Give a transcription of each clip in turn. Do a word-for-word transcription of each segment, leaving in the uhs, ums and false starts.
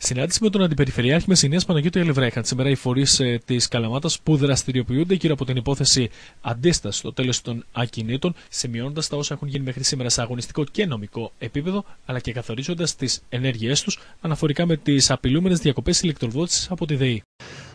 Συνάντηση με τον Αντιπεριφερειάρχη Μεσσηνίας Παναγιώτη Ελευρά είχαν σήμερα οι φορείς ε, της Καλαμάτας που δραστηριοποιούνται γύρω από την υπόθεση αντίσταση στο τέλος των ακινήτων, σημειώνοντας τα όσα έχουν γίνει μέχρι σήμερα σε αγωνιστικό και νομικό επίπεδο, αλλά και καθορίζοντας τις ενέργειές τους αναφορικά με τις απειλούμενες διακοπές ηλεκτροδότησης από τη ΔΕΗ.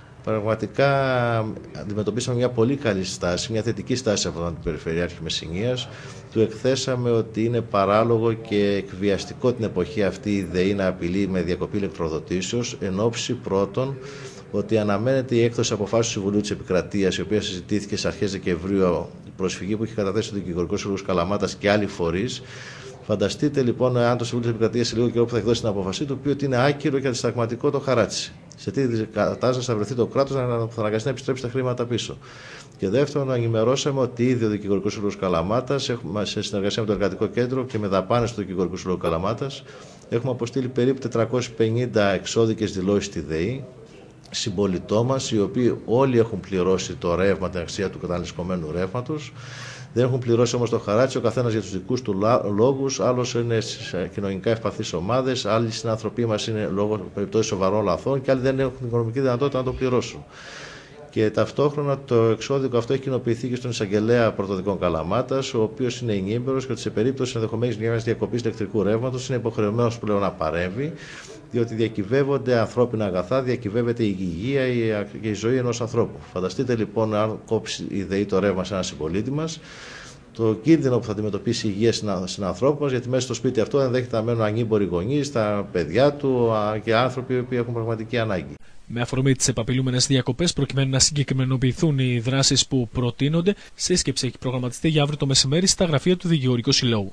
Πραγματικά αντιμετωπίσαμε μια πολύ καλή στάση, μια θετική στάση από τον Αντιπεριφερειάρχη Μεσσηνίας. Του εκθέσαμε ότι είναι παράλογο και εκβιαστικό την εποχή αυτή η ΔΕΗ να απειλεί με διακοπή ηλεκτροδοτήσεως, εν ώψη πρώτον ότι αναμένεται η έκδοση αποφάσεως του Συμβουλίου της Επικρατείας, η οποία συζητήθηκε στις αρχές Δεκεμβρίου, η προσφυγή που είχε καταθέσει το Δικηγορικό Σύλλογος Καλαμάτας και άλλοι φορείς. Φανταστείτε λοιπόν, αν το Συμβούλιο της Επικρατείας σε λίγο καιρό που θα εκδώσει την απόφασή του, πει ότι είναι άκυρο και αντισταγματικό το χαράτσι. Σε τι κατάσταση θα βρεθεί το κράτος να θα αναγκαστεί να επιστρέψει τα χρήματα πίσω. Και δεύτερον, ενημερώσαμε ότι ήδη ο Δικηγορικός Σύλλογος Καλαμάτας, σε συνεργασία με το Εργατικό Κέντρο και με δαπάνες του Δικηγορικού Σύλλογου Καλαμάτας, έχουμε αποστείλει περίπου τετρακόσιες πενήντα εξώδικες δηλώσεις στη ΔΕΗ, συμπολιτών μας, οι οποίοι όλοι έχουν πληρώσει το ρεύμα, την αξία του καταναλωσμένου ρεύματος. Δεν έχουν πληρώσει όμως το χαράτσι, ο καθένας για τους δικούς του λόγους. Άλλος είναι σε κοινωνικά ευπαθείς ομάδες, άλλοι συνάνθρωποι μας είναι λόγω περιπτώσεων σοβαρών λαθών και άλλοι δεν έχουν την οικονομική δυνατότητα να το πληρώσουν. Και ταυτόχρονα το εξώδικο αυτό έχει κοινοποιηθεί και στον εισαγγελέα Πρωτοδικών Καλαμάτας, ο οποίος είναι ενήμερος και ότι σε περίπτωση ενδεχομένης μιας διακοπής ηλεκτρικού ρεύματος είναι υποχρεωμένος πλέον να παρέμβει, διότι διακυβεύονται ανθρώπινα αγαθά, διακυβεύεται η υγεία και η ζωή ενός ανθρώπου. Φανταστείτε λοιπόν, αν κόψει η ΔΕΗ το ρεύμα σε έναν συμπολίτη μας, το κίνδυνο που θα αντιμετωπίσει η υγεία συνανθρώπου μας, γιατί μέσα στο σπίτι αυτό ενδέχεται να μένουν ανήμποροι γονείς, τα παιδιά του και άνθρωποι που έχουν πραγματική ανάγκη. Με αφορμή τις επαπειλούμενες διακοπές, προκειμένου να συγκεκριμενοποιηθούν οι δράσεις που προτείνονται, σύσκεψη έχει προγραμματιστεί για αύριο το μεσημέρι στα γραφεία του Δικηγορικού Συλλόγου.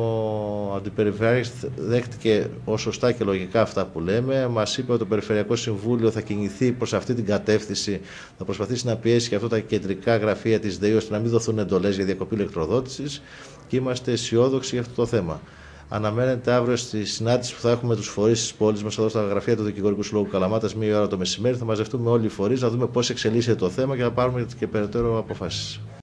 Ο Αντιπεριφερειάρχης δέχτηκε ως σωστά και λογικά αυτά που λέμε. Μας είπε ότι το Περιφερειακό Συμβούλιο θα κινηθεί προς αυτή την κατεύθυνση, θα προσπαθήσει να πιέσει και αυτά τα κεντρικά γραφεία της ΔΕΗ ώστε να μην δοθούν εντολές για διακοπή ηλεκτροδότησης και είμαστε αισιόδοξοι για αυτό το θέμα. Αναμένεται αύριο στη συνάντηση που θα έχουμε τους φορείς της πόλης μας εδώ στα γραφεία του Δικηγορικού Συλλόγου Καλαμάτας, μία ώρα το μεσημέρι. Θα μαζευτούμε όλοι οι φορείς να δούμε πώς εξελίσσεται το θέμα και να πάρουμε και περαιτέρω αποφάσεις.